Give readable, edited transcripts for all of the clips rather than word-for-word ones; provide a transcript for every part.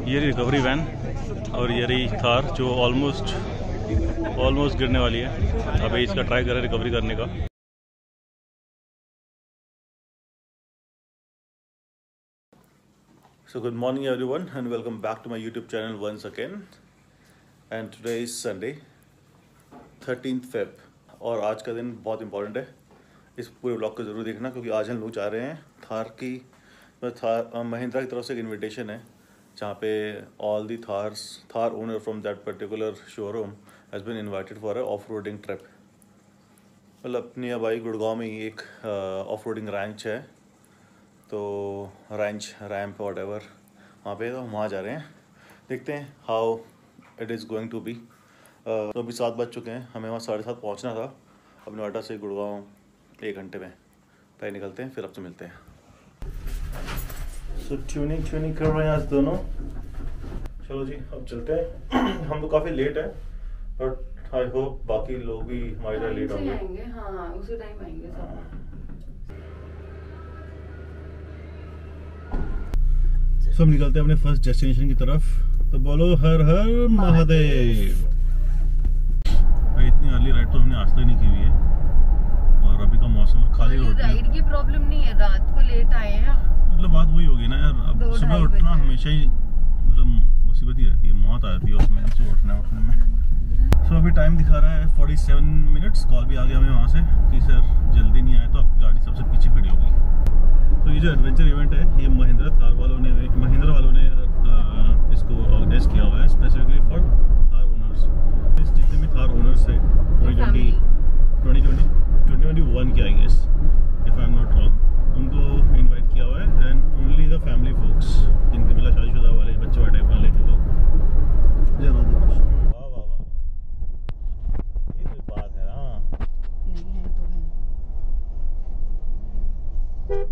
ये रही recovery van और ये रही थार जो ऑलमोस्ट गिरने वाली है। अभी इसका ट्राई करें रिकवरी करने का। So good morning everyone and welcome back to my YouTube channel once again. And today is Sunday 13th Feb और आज का दिन बहुत इम्पोर्टेंट है। इस पूरे ब्लॉग को ज़रूर देखना क्योंकि आज हम लोग जा रहे हैं महिंद्रा की तरफ से एक इन्विटेशन है जहाँ पे all the Thar owner from that particular showroom has been invited for a off roading trip. मतलब नियर बाई गुड़गांव में ही एक ऑफ रोडिंग रैंच है, तो रैम्प वॉट एवर वहाँ पे, तो वहाँ जा रहे हैं। देखते हैं how it is going to be. तो अभी 7 बज चुके हैं, हमें वहाँ 7:30 पहुँचना था। अब नोएडा से गुड़गांव 1 घंटे में पहले निकलते हैं, फिर आपसे मिलते हैं। सो ट्यूनिंग कर रहे हैं आज दोनों। चलो जी अब चलते हैं। हम तो काफ़ी लेट है बट आई होप बाकी लोग भी हमारी तरह लेट होंगे। हाँ, उसी टाइम आएंगे सब। सब निकलते हैं अपने फर्स्ट डेस्टिनेशन की तरफ। तो बोलो हर हर महादेव। भाई इतनी अर्ली राइड तो हमने आज तक नहीं की हुई है और अभी का मौसम खाली रोड है। राइड की प्रॉब्लम नहीं है, रात को लेट आए हैं मतलब बात वही होगी ना यार। अब सुबह उठना हमेशा ही मतलब मुसीबत ही रहती है, मौत आती है उसमें से उठने में। सो अभी टाइम दिखा रहा है 47 मिनट्स। कॉल भी आ गया हमें वहाँ से कि सर जल्दी नहीं आए तो आपकी गाड़ी सबसे पीछे खड़ी होगी। तो ये जो एडवेंचर इवेंट है ये महिंद्रा वालों ने इसको ऑर्गेनाइज किया हुआ है स्पेसिफिकली फॉर थार ओनर्स। जितने भी थार ओनर्स है 2021 के I guess if I am not wrong, उनको इनवाइट किया हुआ है। And only the family folks जिनके मतलब शादीशुदा वाले बच्चे वाले वाले थे लोग। वाह वाह वाह, ये कोई बात है ना। नहीं है तो है।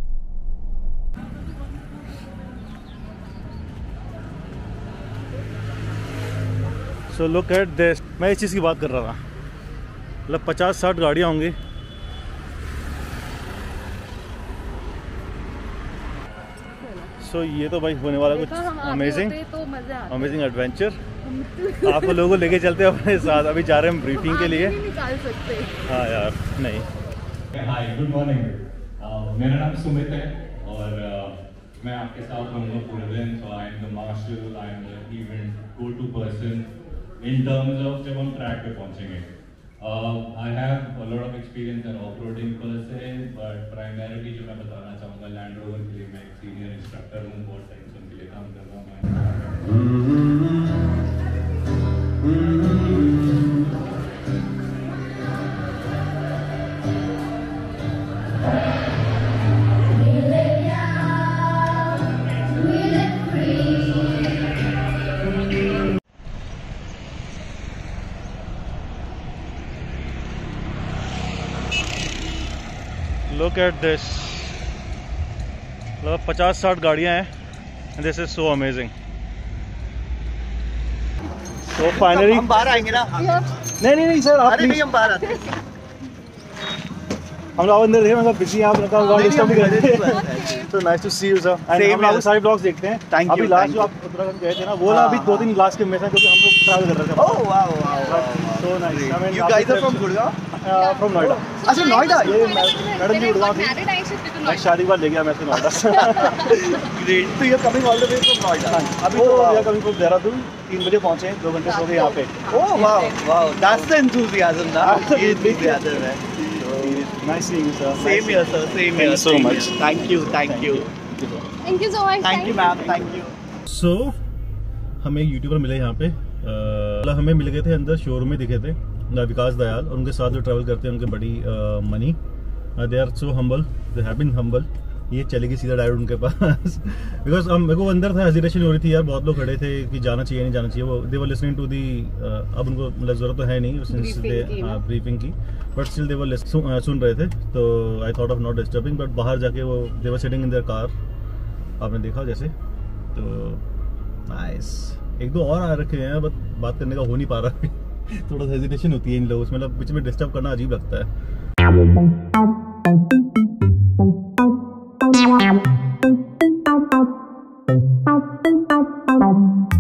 So look at this. मैं इस चीज़ की बात कर रहा था, मतलब 50-60 गाड़ियाँ होंगी। सो ये तो भाई होने वाला कुछ अमेजिंग एडवेंचर। आप लोगों को लेके चलते हैं अपने साथ। अभी जा रहे हैं हम ब्रीफिंग के लिए। निकाल सकते। हाँ यार नहीं। हाय गुड मॉर्निंग, मेरा नाम सुमित है और मैं आपके साथ रहूँगा पूरे दिन। So I am the marshal, I am the event go to person in terms of जब हम ट्रैक पे पहुँचेंगे। I have a lot of experience in off-roading per se, but primarily जो मैं बताना चाहूँगा लैंड रोवर के लिए मैं एक सीनियर इंस्ट्रक्टर हूँ, बहुत टाइम से उनके लिए काम कर रहा Look at this, मतलब 50-60 गाड़ियाँ हैं। This is so amazing. तो फाइनली हम बाहर आएंगे ना। नहीं सर आप अरे नहीं हम बाहर आते हैं। हम लोग अंदर थे, मतलब बिजी हैं आप लोग डिस्टर्ब नहीं करेंगे। तो nice to see you sir. And हम लोग सारे ब्लॉग्स देखते हैं। अभी लास्ट जो आप उत्तराखंड गए थे ना वो ना अभी 2-3 लास्ट के में था क्योंकि हम लोग ट्रैवल कर रहे थे। Oh wow so nice. You guys are from Gurgaon? From Noida. अच्छा नोएडा। ये मैडम जी गुड़गांव थी, शादी के बाद ले गया मैं से नोएडा। ग्रेट। तो you are coming all the way from Noida? अभी तो we are coming from Dehradun. 3 बजे पहुंचे, 2 घंटे सो गए यहाँ पे। Oh wow that's the enthusiasm ना। ये एंथुसियाज्म है। Nice seeing you sir. Same here sir, same here. Thank you so much. Thank you so much. Thank you ma'am, thank you. So हमें एक यूट्यूबर मिले यहाँ पे। मतलब हमें मिल गए थे अंदर शोरूम में दिखे थे विकास दयाल और उनके साथ जो ट्रैवल करते हैं उनके बड़ी money. They are so humble, they have been humble. ये चलेगी सीधा डायरेक्ट उनके पास बिकॉज मेरे को अंदर था, हेजिटेशन हो रही थी यार। बहुत लोग खड़े थे कि जाना चाहिए नहीं जाना चाहिए। वो they were listening to the, अब उनको मतलब जरूरत तो है नहीं ब्रीफिंग की, बट स्टिल दे वर सुन रहे थे। तो I thought of not disturbing, but बाहर जाके वो they were sitting in their car, आपने देखा जैसे। तो नाइस। 1-2 और आ रखे हैं बट बात करने का हो नहीं पा रहा थोड़ा सा हेजिटेशन होती है इन लोगों से, मतलब बीच में डिस्टर्ब करना अजीब लगता है।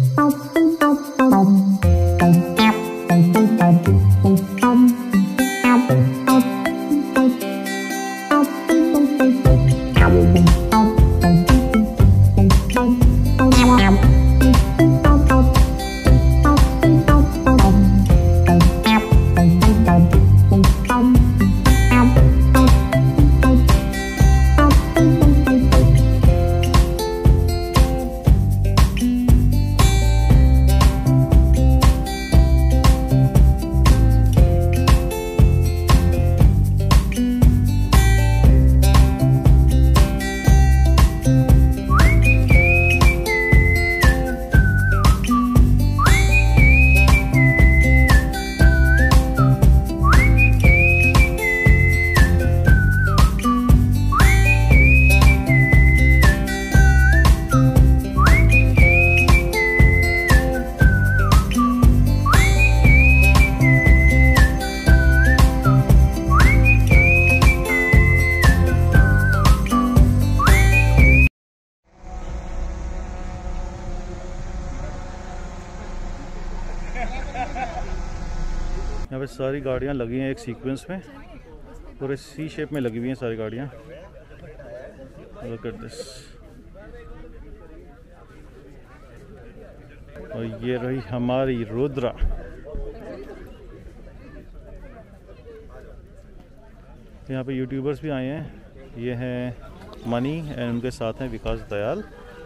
यहाँ पे सारी गाड़ियाँ लगी हैं एक सीक्वेंस में, पूरे सी शेप में लगी हुई हैं सारी गाड़ियाँ। Look at this. और ये रही हमारी रुद्रा। यहाँ पे यूट्यूबर्स भी आए हैं। ये हैं मनी एंड उनके साथ हैं विकास दयाल।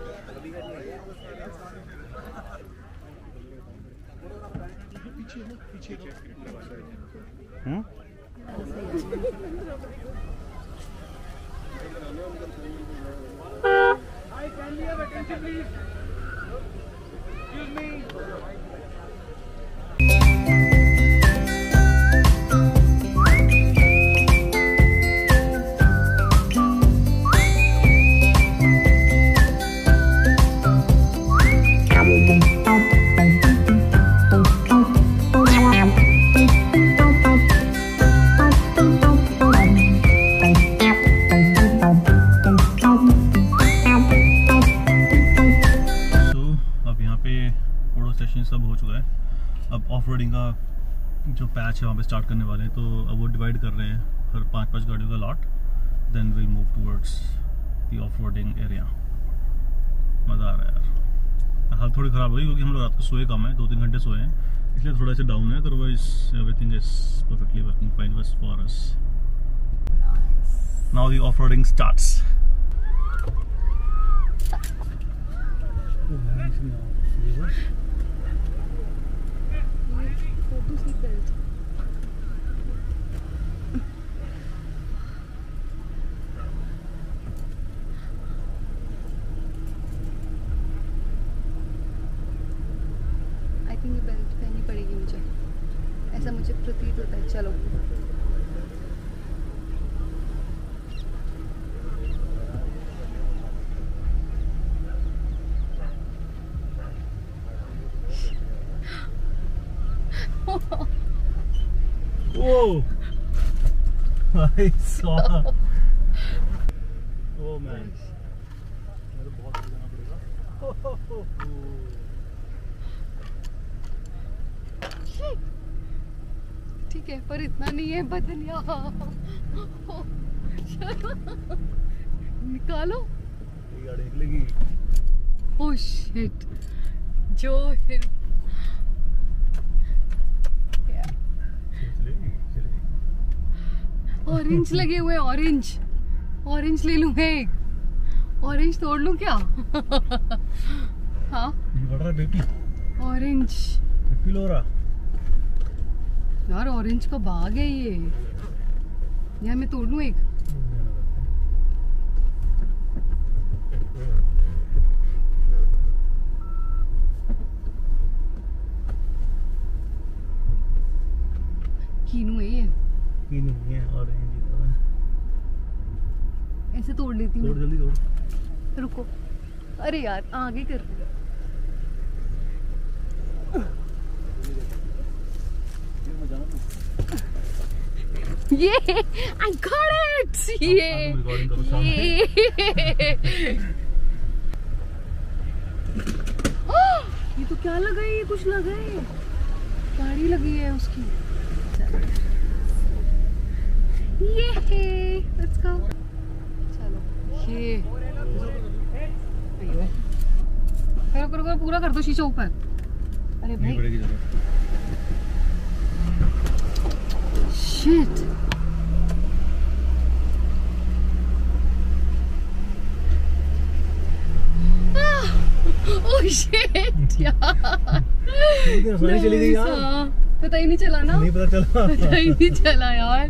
सब हो चुका है। अब ऑफ रोडिंग का जो पैच है वहाँ पे स्टार्ट करने वाले हैं, तो अब वो डिवाइड कर रहे हैं हर 5-5 गाड़ियों का लॉट। Then will move towards the off roading area. मज़ा आ रहा है यार। हाल थोड़ी ख़राब हो गई क्योंकि हम लोग रात को सोए कम है, 2-3 घंटे सोए हैं, इसलिए थोड़ा सा डाउन है। Otherwise everything is perfectly working fine बस for us. Now the off roading starts. Belt पहननी पड़ेगी मुझे, ऐसा मुझे प्रतीत होता है। चलो Whoa! I saw. Oh man. मेरे बहुत जाना पड़ेगा। ठीक है, पर इतना नहीं है बदनिया। निकालो। ये गाड़ी निकलेगी। ओह शिट, जो है ऑरेंज लगे हुए हैं। ऑरेंज ले लूं एक? ऑरेंज तोड़ लूं क्या? हाँ बेटी ऑरेंज लो रहा यार, ऑरेंज का बाग है ये। यार मैं तोड़ लूं एक? कीनू है ये? कीनू है, ऑरेंज ऐसे तोड़ लेती हूँ। तोड़ जल्दी तोड़। रुको, अरे यार आगे कर। ये I got it! ये ये तो क्या लगा है? कुछ लगा है, गाड़ी लगी है उसकी। ये लेट्स गो। चलो ये करो करो करो, पूरा कर दो शीशा ऊपर। अरे भाई शिट, ओह शिट यार, चली गई यार। पता ही नहीं चला ना, नहीं पता चला, पता ही नहीं चला यार।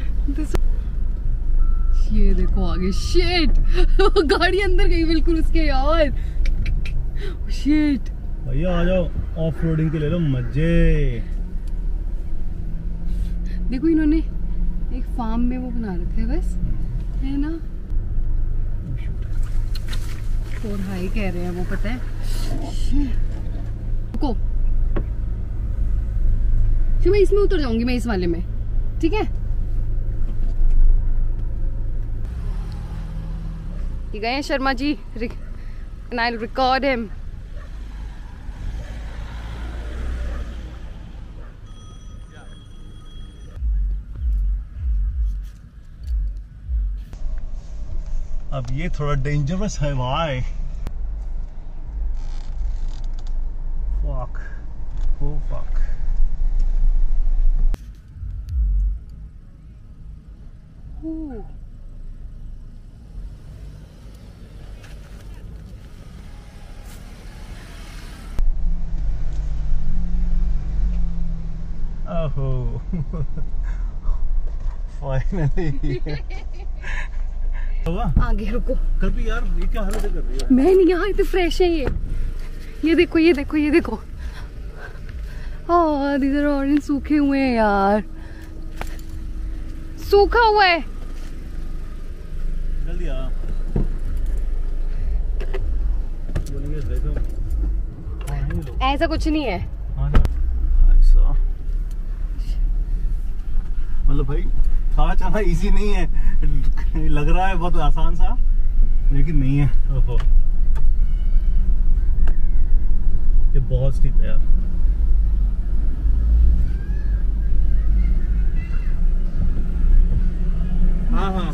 ये देखो आगे, शिट गाड़ी अंदर गई बिल्कुल उसके यार। शिट भैया आ जाओ, ऑफ रोडिंग के ले लो मजे। देखो इन्होंने एक फार्म में वो बना रखा है बस, है ना। और हाई कह रहे हैं वो, पता है। रुको, मैं इसमें उतर जाऊंगी, मैं इस वाले में, ठीक है। ये गए हैं Sharma ji, and I'll record him. अब ये थोड़ा डेंजरस है भाई। Fuck, oh fuck. Ooh. Oh, finally. आगे रुको। कभी यार ये क्या हालत कर रही है? मैं नहीं, यहाँ इतने फ्रेश है ये देखो, ये देखो, ये देखो। हाँ इधर ऑरेंज सूखे हुए हैं यार, सूखा हुआ है। जल्दी आ। बोलेंगे देखो, ऐसा कुछ नहीं है। ऐसा मतलब भाई खाना चाहना इजी नहीं है, लग रहा है बहुत आसान सा, लेकिन नहीं है। ओहो, ये बहुत स्टीप है यार। हाँ हाँ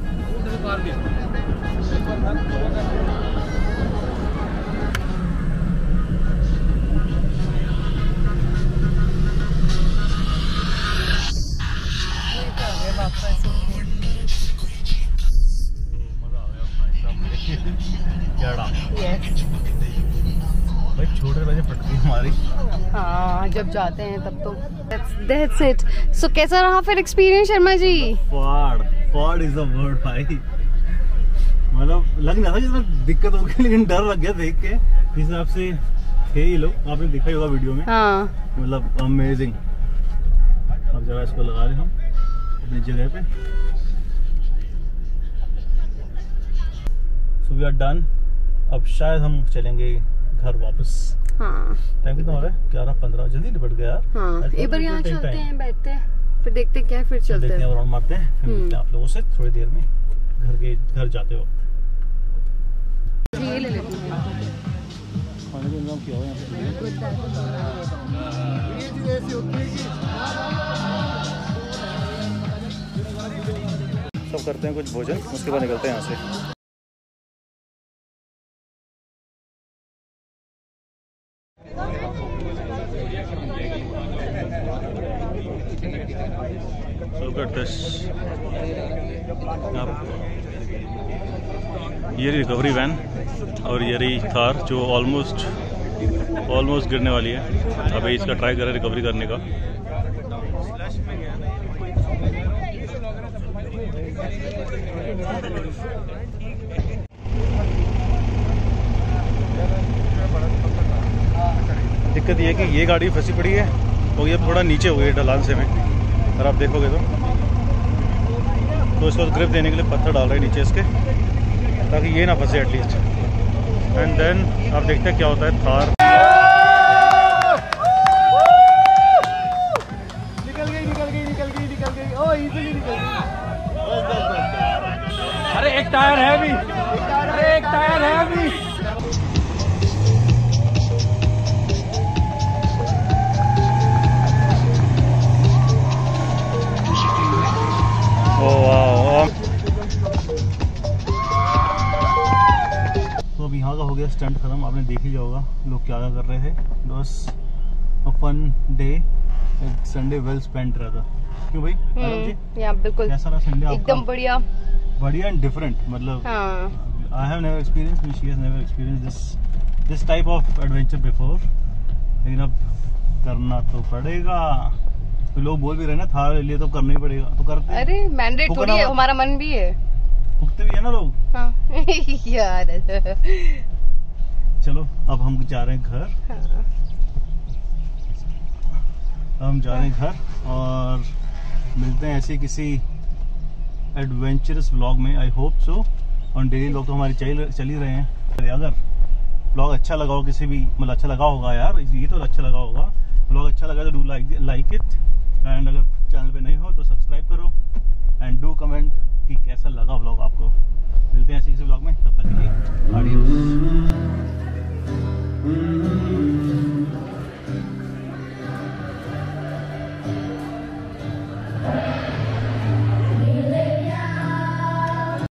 भाई छोटे बजे फटती हमारी। हाँ जब जाते हैं तब तो that's it. So कैसा रहा फिर experience Sharma ji? Ford is the word भाई। मतलब लग नहीं था जितना दिक्कत होगी, लेकिन डर लग गया देख के। इस हिसाब से थे ये लोग, आपने देखा ही होगा वीडियो में। हाँ मतलब अमेजिंग। अब जरा इसको लगा रहे हम अपनी जगह पे। So we are done. अब शायद हम चलेंगे घर वापस। हाँ टाइम कितना हो रहा है? 11:15। जल्दी निपट गया यार। हाँ एक बार यहाँ चलते हैं, बैठते हैं, फिर देखते हैं क्या, फिर चलते हैं, राउंड मारते हैं, फिर मिलते हैं आप लोगों से थोड़ी देर में घर जाते वक्त। ये ले लेते हैं। खाने का इंतजाम किया हुआ है यहाँ पे। सब करते हैं कुछ भोजन, उसके बाद निकलते हैं यहाँ से। Look at this. ये रिकवरी वैन और ये रही थार जो ऑलमोस्ट गिरने वाली है। अभी इसका ट्राई कर रहे हैं रिकवरी करने का। दिक्कत ये है कि ये गाड़ी फंसी पड़ी है और ये थोड़ा नीचे हो गई ढलान से में, अगर आप देखोगे तो इसको ग्रिप देने के लिए पत्थर डाल रहे हैं नीचे इसके, ताकि ये ना फंसे एटलीस्ट। एंड देन आप देखते हैं क्या होता है। थार निकल गई। ओह इजीली निकल गई। अरे एक टायर है अभी, होगा लोग क्या कर रहे थे। It was a fun day, Sunday well spent रहा था। क्यों भाई आलम जी? या बिल्कुल कैसा रहा संडे आपका? एकदम बढ़िया बढ़िया एंड डिफरेंट, मतलब हाँ। I have never experience, she has never experience this type of adventure before, लेकिन अब करना तो पड़ेगा। तो लोग बोल भी रहे ना थार ले लिए तो करना ही पड़ेगा, तो करते हैं। अरे मैंडेट थोड़ी है, हमारा मन भी है, भुगते भी है ना लोग। हाँ। यार चलो अब हम जा रहे हैं घर, हाँ। हम जा रहे हैं घर और मिलते हैं ऐसे किसी एडवेंचरस व्लॉग में, आई होप सो। और डेली व्लॉग तो हमारे चल ही रहे हैं। अगर व्लॉग अच्छा लगा हो किसी भी, मतलब अच्छा लगा होगा यार, ये तो अच्छा लगा होगा, व्लॉग अच्छा लगा तो डू लाइक इट, एंड अगर चैनल पे नहीं हो तो सब्सक्राइब करो एंड डू कमेंट कि कैसा लगा व्लॉग आपको। मिलते हैं ऐसे किसी व्लॉग में, तब तक के लिए adios।